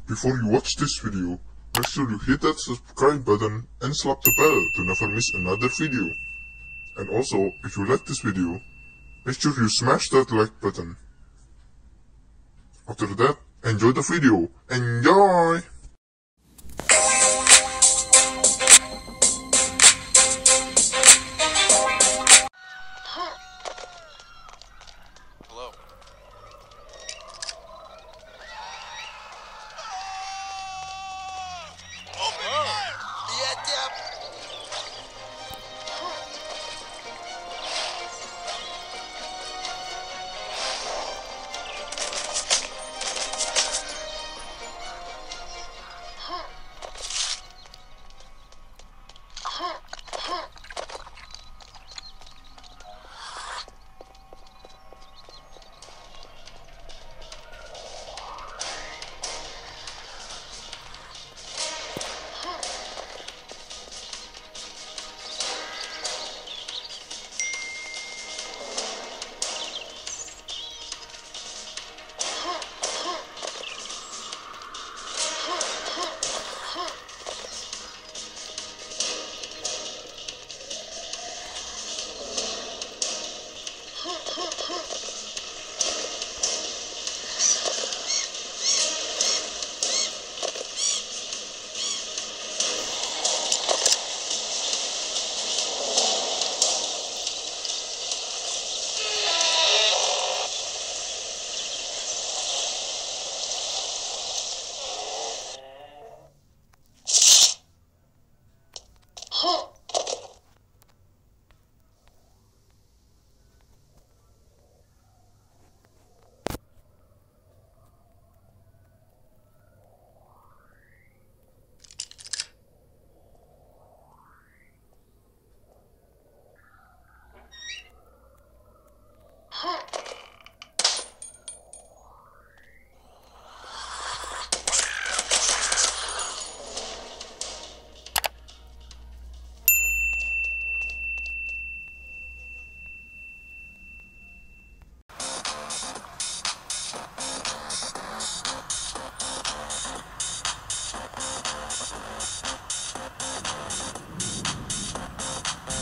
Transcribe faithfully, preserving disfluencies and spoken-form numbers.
Before you watch this video, make sure you hit that subscribe button and slap the bell to never miss another video. And also, if you like this video, make sure you smash that like button. After that, enjoy the video. Enjoy! Hello. Open fire! Yeah, yeah.